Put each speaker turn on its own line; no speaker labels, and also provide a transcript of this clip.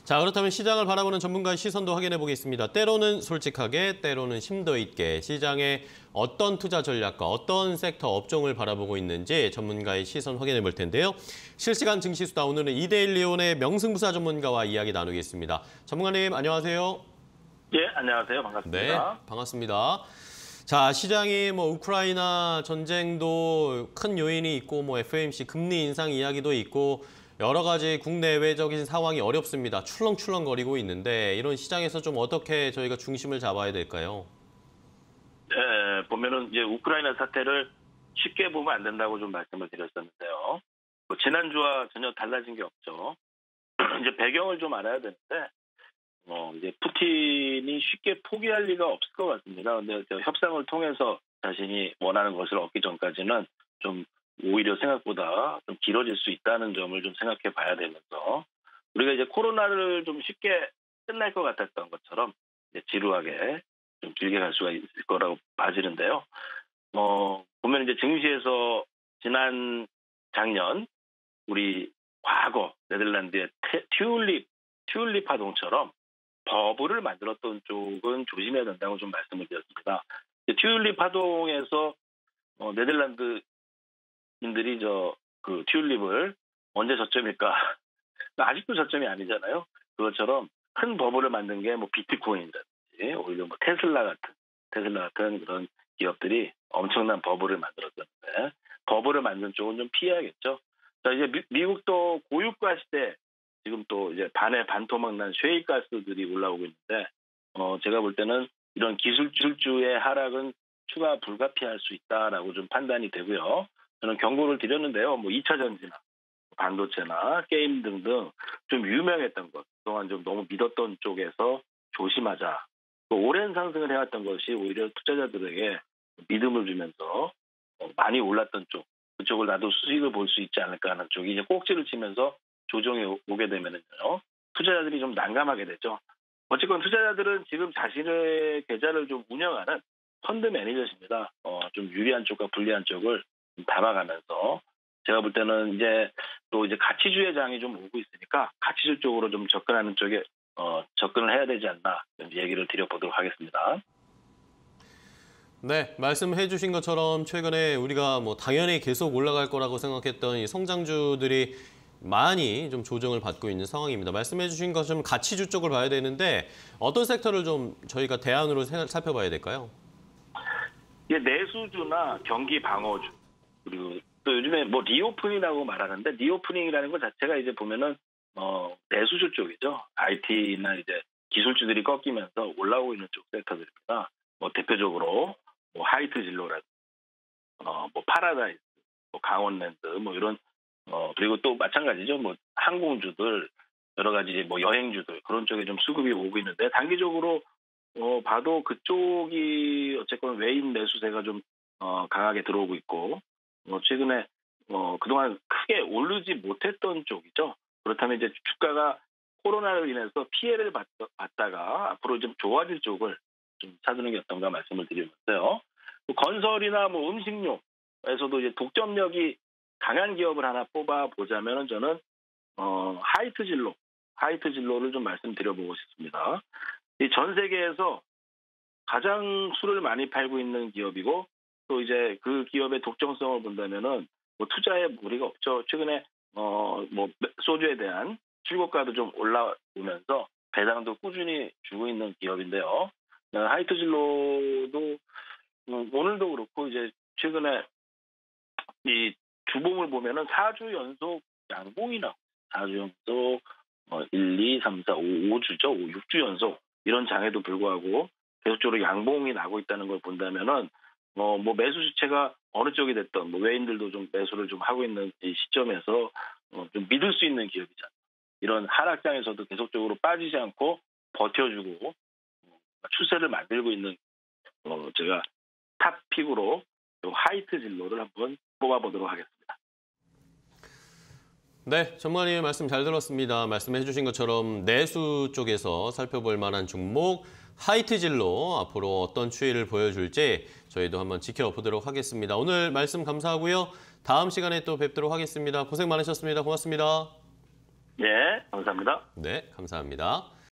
자, 그렇다면 시장을 바라보는 전문가의 시선도 확인해 보겠습니다. 때로는 솔직하게, 때로는 심도 있게 시장에 어떤 투자 전략과 어떤 섹터 업종을 바라보고 있는지 전문가의 시선 확인해 볼 텐데요. 실시간 증시수다 오늘은 이데일리온의 명승부사 전문가와 이야기 나누겠습니다. 전문가님 안녕하세요.
예, 안녕하세요. 반갑습니다.
네, 반갑습니다. 자, 시장이 우크라이나 전쟁도 큰 요인이 있고 FOMC 금리 인상 이야기도 있고 여러 가지 국내외적인 상황이 어렵습니다. 출렁출렁거리고 있는데 이런 시장에서 좀 어떻게 저희가 중심을 잡아야 될까요?
네, 보면은 이제 우크라이나 사태를 쉽게 보면 안 된다고 좀 말씀을 드렸었는데요. 지난주와 전혀 달라진 게 없죠. 이제 배경을 좀 알아야 되는데, 이제 푸틴이 쉽게 포기할 리가 없을 것 같습니다. 근데 협상을 통해서 자신이 원하는 것을 얻기 전까지는 좀 오히려 생각보다 좀 길어질 수 있다는 점을 좀 생각해 봐야 되면서 우리가 이제 코로나를 좀 쉽게 끝날 것 같았던 것처럼 이제 지루하게 좀 길게 갈 수가 있을 거라고 봐지는데요. 보면 이제 증시에서 작년 우리 과거 네덜란드의 튤립 파동처럼 버블을 만들었던 쪽은 조심해야 된다고 좀 말씀을 드렸습니다. 튤립 파동에서 네덜란드 인들이 그 튤립을 언제 저점일까? 아직도 저점이 아니잖아요. 그것처럼 큰 버블을 만든 게 비트코인이라든지 오히려 테슬라 같은 그런 기업들이 엄청난 버블을 만들었었는데 버블을 만든 쪽은 좀 피해야겠죠. 자, 이제 미국도 고유가 시대 지금 또 이제 반에 반토막 난 셰일가스들이 올라오고 있는데 제가 볼 때는 이런 기술주의 하락은 추가 불가피할 수 있다라고 좀 판단이 되고요. 저는 경고를 드렸는데요. 2차 전지나 반도체나 게임 등등 좀 유명했던 것, 그동안 좀 너무 믿었던 쪽에서 조심하자. 오랜 상승을 해왔던 것이 오히려 투자자들에게 믿음을 주면서 많이 올랐던 쪽, 그쪽을 나도 수익을 볼 수 있지 않을까 하는 쪽이 이제 꼭지를 치면서 조정이 오게 되면은요, 투자자들이 좀 난감하게 되죠. 어쨌건 투자자들은 지금 자신의 계좌를 좀 운영하는 펀드 매니저십니다. 좀 유리한 쪽과 불리한 쪽을 담아가면서 제가 볼 때는 이제 또 이제 가치주의 장이 좀 오고 있으니까 가치주 쪽으로 좀 접근하는 쪽에 접근을 해야 되지 않나 얘기를 드려보도록 하겠습니다.
네, 말씀해 주신 것처럼 최근에 우리가 당연히 계속 올라갈 거라고 생각했던 이 성장주들이 많이 좀 조정을 받고 있는 상황입니다. 말씀해 주신 것처럼 가치주 쪽을 봐야 되는데 어떤 섹터를 좀 저희가 대안으로 살펴봐야 될까요?
내수주나 경기 방어주 그리고 또 요즘에 리오프닝이라고 말하는데 리오프닝이라는 것 자체가 이제 보면은 내수주 쪽이죠. IT나 이제 기술주들이 꺾이면서 올라오고 있는 쪽 섹터들입니다. 대표적으로 하이트진로라든지 파라다이스, 강원랜드 이런 그리고 또 마찬가지죠. 항공주들 여러 가지 여행주들 그런 쪽에 좀 수급이 오고 있는데 단기적으로 봐도 그쪽이 어쨌건 외인 매수세가 좀 강하게 들어오고 있고 최근에 그동안 크게 오르지 못했던 쪽이죠. 그렇다면 이제 주가가 코로나로 인해서 피해를 받다가 앞으로 좀 좋아질 쪽을 좀 찾는 게 어떤가 말씀을 드리면서요. 건설이나 음식료에서도 이제 독점력이 강한 기업을 하나 뽑아 보자면은 저는 하이트진로를 좀 말씀드려보고 싶습니다. 이 전 세계에서 가장 술을 많이 팔고 있는 기업이고 또 이제 그 기업의 독점성을 본다면은 투자에 무리가 없죠. 최근에 소주에 대한 출고가도 좀 올라오면서 배당도 꾸준히 주고 있는 기업인데요. 하이트진로도 오늘도 그렇고 이제 최근에 이 주봉을 보면은 4주 연속 양봉이 나고 4주 연속 1, 2, 3, 4, 5주죠. 6주 연속 이런 장에도 불구하고 계속적으로 양봉이 나고 있다는 걸 본다면은 매수 주체가 어느 쪽이 됐던 외인들도 좀 매수를 좀 하고 있는 이 시점에서 좀 믿을 수 있는 기업이잖아요. 이런 하락장에서도 계속적으로 빠지지 않고 버텨주고 추세를 만들고 있는 제가 탑픽으로 하이트진로를 한번 뽑아보도록 하겠습니다.
네, 전문가님 말씀 잘 들었습니다. 말씀해 주신 것처럼 내수 쪽에서 살펴볼 만한 종목 하이트진로 앞으로 어떤 추이를 보여줄지 저희도 한번 지켜보도록 하겠습니다. 오늘 말씀 감사하고요. 다음 시간에 또 뵙도록 하겠습니다. 고생 많으셨습니다. 고맙습니다.
네, 감사합니다.
네, 감사합니다.